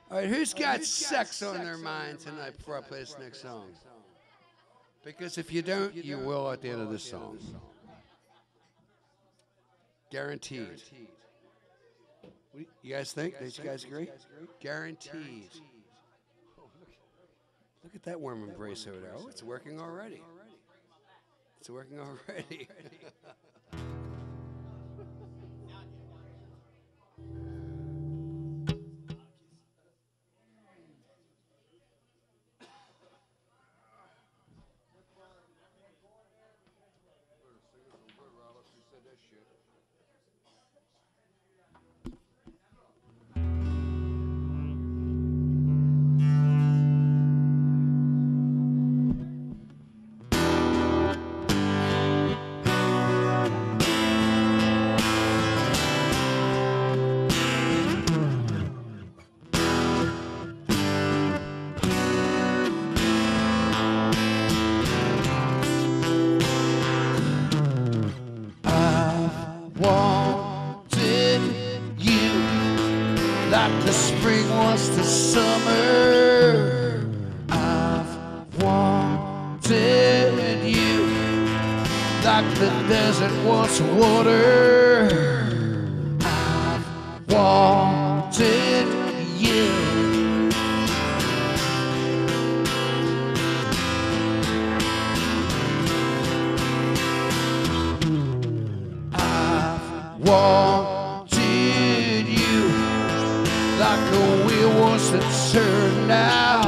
All right, who's got sex on their mind tonight before I play this next song? Because if you don't, you will at the end of this song. Guaranteed. What do you guys think? Don't you guys agree? Guaranteed. Oh, look at that warm embrace over there. Oh, it's working already. It's working already. Like the spring was the summer, I've wanted you. Like the desert wants water, I've wanted you. I've wanted you. Like a wheel wants to turn now,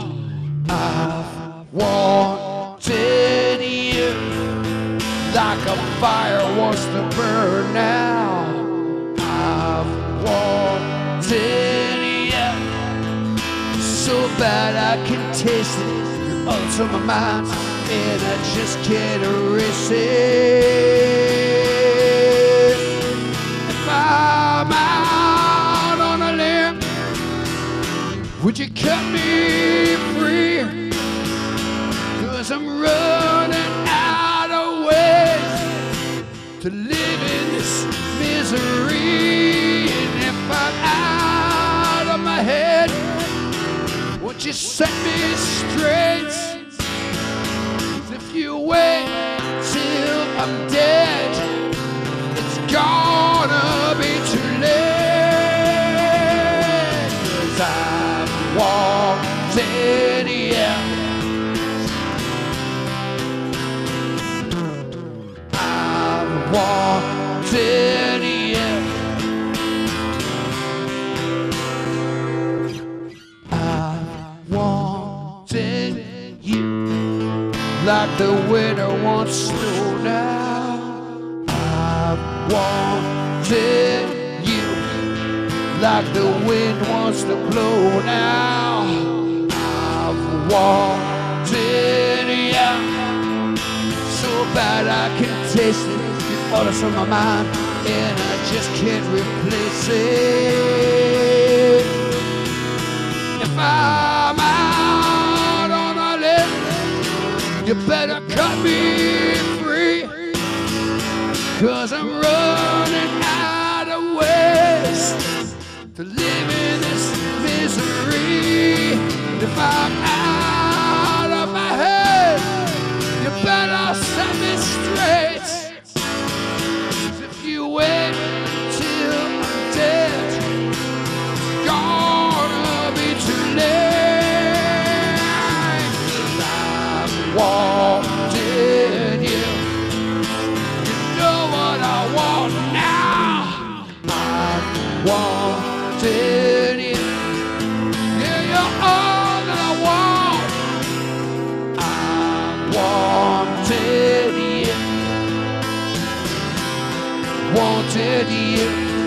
I've wanted you. Like a fire wants to burn now, I've wanted you. So bad I can taste it, you're all to my mind, and I just can't erase it. If I'm out on a limb, would you cut me free? 'Cause I'm running out of ways to live in this misery. And if I'm out of my head, won't you set me straight? 'Cause if you wait till I'm dead, it's gonna be too late. 'Cause I've wanted you. I've wanted you. I've wanted you. Like the winter wants snow now, I've wanted you. Like the wind wants to blow now, I've wanted you. So bad I can taste it, you're all that's on my mind, and I just can't replace it. If I'm out on a limb, you better cut me free. 'Cause I'm running out of ways to live in this misery. And if I'm out of my head, you better set me straight. 'Cause if you wait till I'm dead, it's gonna be too late. 'Cause I've wanted you. You know what I want now. I've wanted you. Yeah, you're all that I want. I've wanted you. Wanted you.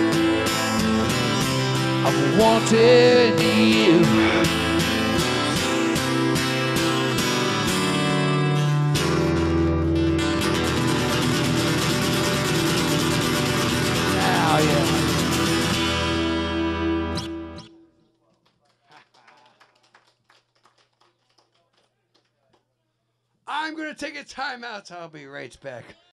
I've wanted you. Oh, yeah. I'm going to take a time out, so I'll be right back.